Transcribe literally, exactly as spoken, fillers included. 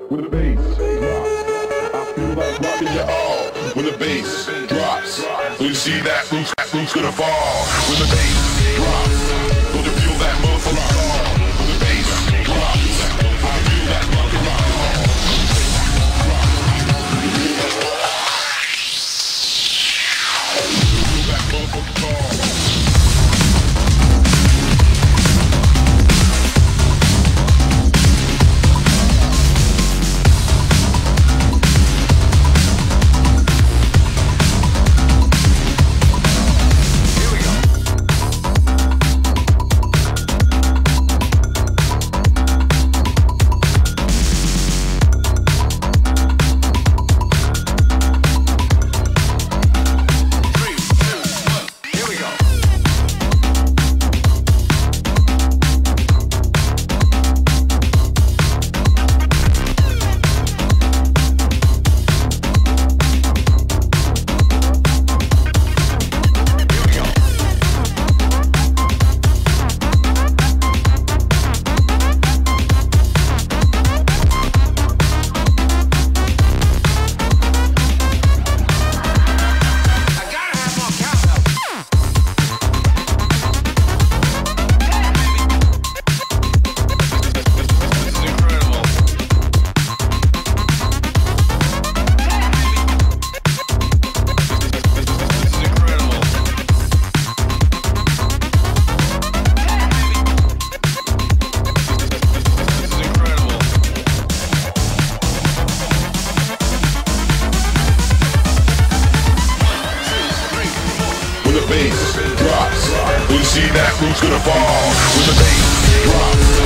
when the bass drops. I feel like rocking you all when the bass drops. When you see that roof, that roof's gonna fall. When the bass drops, don't you feel that motherfucker fall? When the bass drops, I feel that rock and roll. Feel that motherfucker fall. When the bass drops, when you see that roof's gonna fall. When the bass drops.